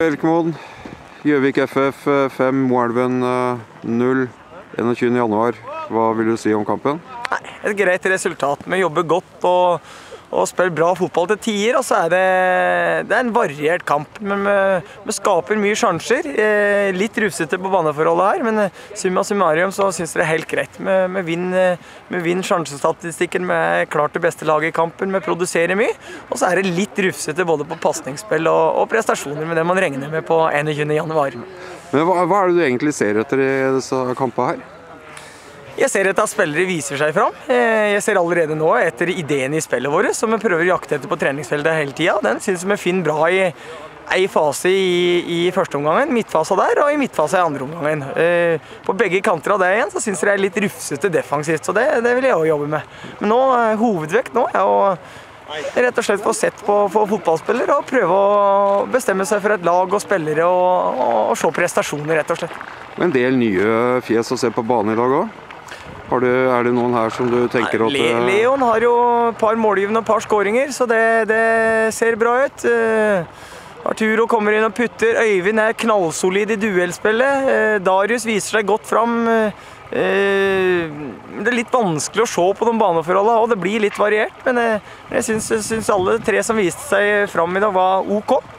Elkmoen, Gjøvik FF 5, Moelven 0, 21. januar. Hva vil du si om kampen? Nei, et greit resultat. Vi jobber godt og spiller bra fotball til tider, og så er det en variert kamp. Men vi skaper mye sjanser, litt rufsete på baneforholdet her, men summa summarum så synes jeg det er helt greit. Vi vinner sjansestatistikken, vi er klart det beste laget i kampen, vi produserer mye, og så er det litt rufsete både på passningsspill og prestasjoner med det man regner med på 21. januar. Men hva er det du egentlig ser etter i disse kampene her? Jeg ser etter at spillere viser seg fram. Jeg ser allerede nå etter ideen i spillet vårt, som vi prøver å jakte etter på treningsfeltet hele tiden. Den synes vi finner bra i en fase i første omgangen, midtfase der, og i midtfase i andre omgangen. På begge kanter av det igjen, så synes jeg det er litt rufsete defensivt, så det vil jeg også jobbe med. Men nå, hovedvekt nå er å rett og slett få sett på fotballspillere og prøve å bestemme seg for et lag og spillere og se prestasjoner, rett og slett. En del nye fjes å se på banen i dag også? Er det noen her som du tenker at... Leon har jo et par målgivende og et par skåringer, så det ser bra ut. Arturo kommer inn og putter. Øyvind er knallsolid i duellspillet. Darius viser seg godt fram. Det er litt vanskelig å se på de baneforholdene, og det blir litt variert, men jeg synes alle tre som viste seg fram i dag var ok.